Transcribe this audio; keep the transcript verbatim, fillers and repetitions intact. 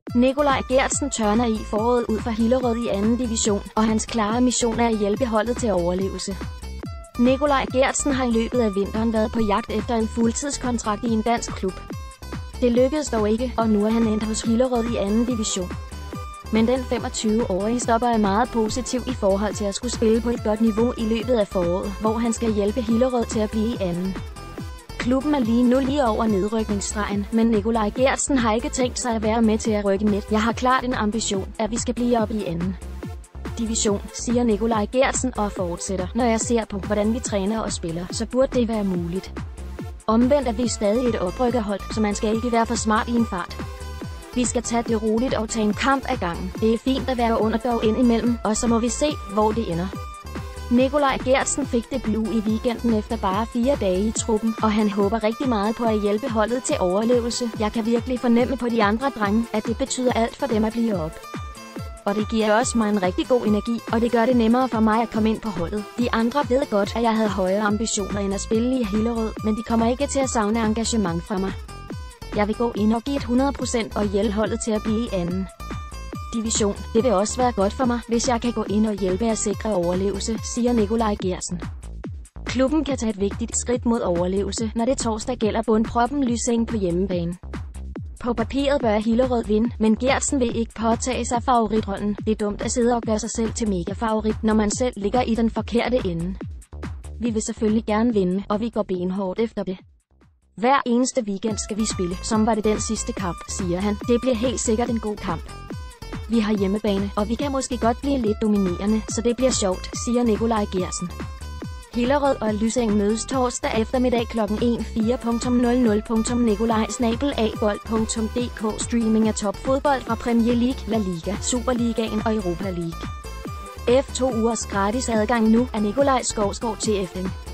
Nikolaj Geertsen tørner i foråret ud for Hillerød i anden division, og hans klare mission er at hjælpe holdet til overlevelse. Nikolaj Geertsen har i løbet af vinteren været på jagt efter en fuldtidskontrakt i en dansk klub. Det lykkedes dog ikke, og nu er han endt hos Hillerød i anden division. Men den femogtyve-årige stopper er meget positiv i forhold til at skulle spille på et godt niveau i løbet af foråret, hvor han skal hjælpe Hillerød til at blive i anden. Klubben er lige nu lige over nedrykningsstregen, men Nikolaj Geertsen har ikke tænkt sig at være med til at rykke med. Jeg har klart en ambition, at vi skal blive op i anden division, siger Nikolaj Geertsen og fortsætter. Når jeg ser på, hvordan vi træner og spiller, så burde det være muligt. Omvendt er vi stadig et oprykkerhold, så man skal ikke være for smart i en fart. Vi skal tage det roligt og tage en kamp ad gangen. Det er fint at være underdog ind imellem, og så må vi se, hvor det ender. Nikolaj Geertsen fik debut i weekenden efter bare fire dage i truppen, og han håber rigtig meget på at hjælpe holdet til overlevelse. Jeg kan virkelig fornemme på de andre drenge, at det betyder alt for dem at blive op. Og det giver også mig en rigtig god energi, og det gør det nemmere for mig at komme ind på holdet. De andre ved godt, at jeg havde højere ambitioner end at spille i Hillerød, men de kommer ikke til at savne engagement fra mig. Jeg vil gå ind og give et hundrede procent og hjælpe holdet til at blive i anden division. Det vil også være godt for mig, hvis jeg kan gå ind og hjælpe at sikre overlevelse, siger Nikolaj Geertsen. Klubben kan tage et vigtigt skridt mod overlevelse, når det torsdag gælder bundproppen Lysing på hjemmebane. På papiret bør Hillerød vinde, men Geertsen vil ikke påtage sig favoritrollen. Det er dumt at sidde og gøre sig selv til megafavorit, når man selv ligger i den forkerte ende. Vi vil selvfølgelig gerne vinde, og vi går benhårdt efter det. Hver eneste weekend skal vi spille, som var det den sidste kamp, siger han. Det bliver helt sikkert en god kamp. Vi har hjemmebane, og vi kan måske godt blive lidt dominerende, så det bliver sjovt, siger Nikolaj Geertsen. Hillerød og Lysing mødes torsdag eftermiddag klokken enogfyrre Nikolaj snabel-a bold punktum d k. Streaming af topfodbold fra Premier League, La Liga, Superligaen og Europa League. F to ugers gratis adgang nu af Nikolaj Skovsgaard til F M.